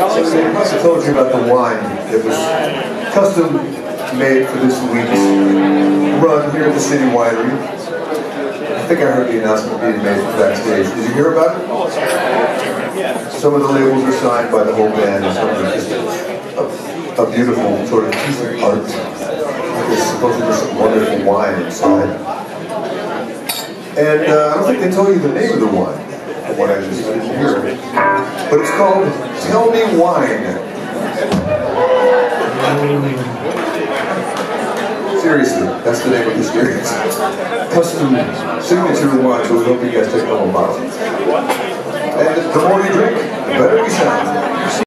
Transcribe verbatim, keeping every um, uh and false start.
I told you about the wine that was custom made for this week's run here at the City Winery. I think I heard the announcement being made from backstage. Did you hear about it? Some of the labels are signed by the whole band, and some of them just a, a beautiful sort of piece of art. There's supposed to be some wonderful wine inside. And uh, I don't think they told you the name of the wine, from what I just didn't hear. But it's called Tell Me Wine. Seriously, that's the name of the series. Custom signature wine, so we hope you guys take a couple bottles. And the more you drink, the better we sound.